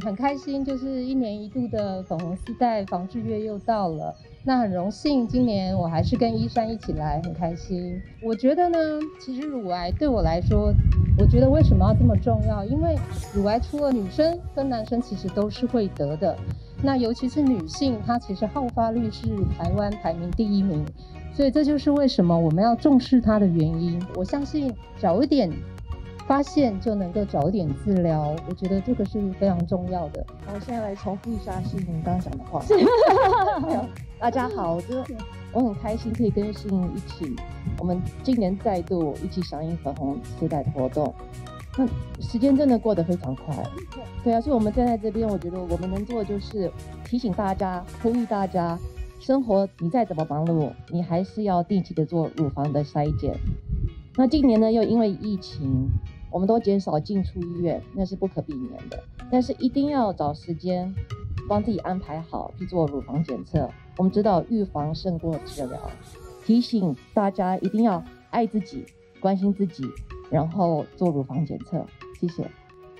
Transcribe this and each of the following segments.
很开心，就是1年1度的粉红丝带防治月又到了。那很荣幸，今年我还是跟依珊一起来，很开心。我觉得呢，其实乳癌对我来说，我觉得为什么要这么重要？因为乳癌除了女生跟男生，其实都是会得的。那尤其是女性，她其实好发率是台湾排名第1名，所以这就是为什么我们要重视它的原因。我相信早一点发现就能够早一点治疗，我觉得这个是非常重要的。 我现在来重复一下信颖刚刚讲的话。大家好，我很开心可以跟信颖一起，我们今年再度一起响应粉红丝带的活动。那时间真的过得非常快，对啊，所以我们站在这边，我觉得我们能做的就是提醒大家，呼吁大家，生活你再怎么忙碌，你还是要定期的做乳房的筛检。那今年呢，又因为疫情，我们都减少进出医院，那是不可避免的。但是一定要找时间，帮自己安排好去做乳房检测。我们知道预防胜过治疗，提醒大家一定要爱自己，关心自己，然后做乳房检测。谢谢。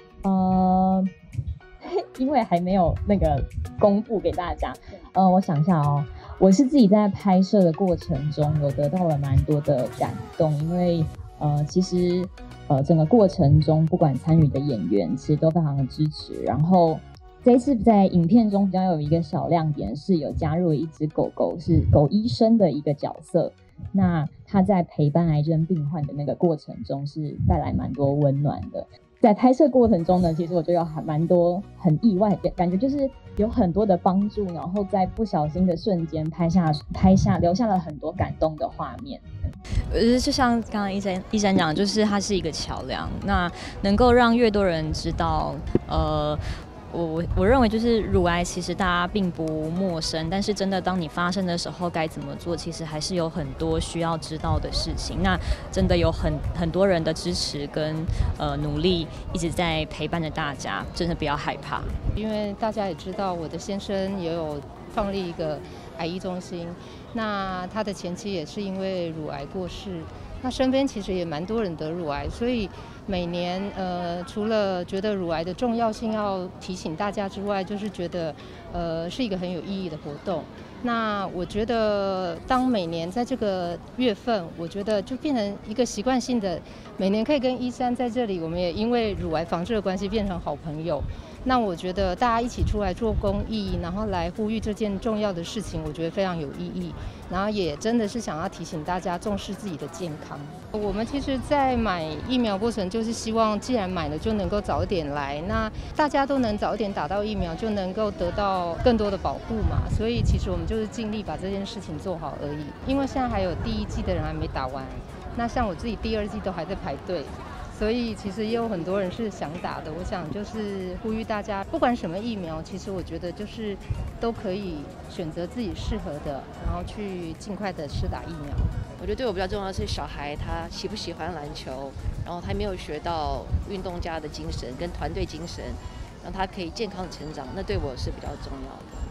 因为还没有那个公布给大家，我想一下哦，我是自己在拍摄的过程中有得到了蛮多的感动，因为其实整个过程中不管参与的演员其实都非常的支持，然后这一次在影片中比较有一个小亮点是有加入了一只狗狗，是狗医生的一个角色。那他在陪伴癌症病患的那个过程中是带来蛮多温暖的。在拍摄过程中呢，其实我觉得还蛮多很意外，感觉就是有很多的帮助，然后在不小心的瞬间拍下留下了很多感动的画面。 就像刚刚一山讲，就是它是一个桥梁，那能够让越多人知道，我认为就是乳癌其实大家并不陌生，但是真的当你发生的时候该怎么做，其实还是有很多需要知道的事情。那真的有很多人的支持跟努力一直在陪伴着大家，真的不要害怕。 因为大家也知道，我的先生也有创立一个癌医中心，那他的前妻也是因为乳癌过世。那身边其实也蛮多人得乳癌，所以每年除了觉得乳癌的重要性要提醒大家之外，就是觉得是一个很有意义的活动。那我觉得当每年在这个月份，我觉得就变成一个习惯性的，每年可以跟依珊在这里，我们也因为乳癌防治的关系变成好朋友。那我觉得大家一起出来做公益，然后来呼吁这件重要的事情，我觉得非常有意义。然后也真的是想要提醒大家重视自己的健康。我们其实在买疫苗过程，就是希望既然买了就能够早一点来，那大家都能早一点打到疫苗，就能够得到更多的保护嘛。所以其实我们就是尽力把这件事情做好而已。因为现在还有第1剂的人还没打完，那像我自己第2剂都还在排队。所以其实也有很多人是想打的，我想就是呼吁大家，不管什么疫苗，其实我觉得就是都可以选择自己适合的，然后去尽快的施打疫苗。 我觉得对我比较重要的是小孩他喜不喜欢篮球，然后他没有学到运动家的精神跟团队精神，让他可以健康的成长，那对我是比较重要的。